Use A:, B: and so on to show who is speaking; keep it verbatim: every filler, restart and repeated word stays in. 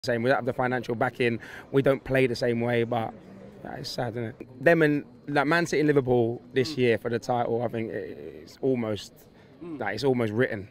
A: Same, we don't have the financial backing, we don't play the same way, but yeah, it's sad, isn't it? Them and like Man City and Liverpool this year for the title, I think it's almost, like, it's almost written.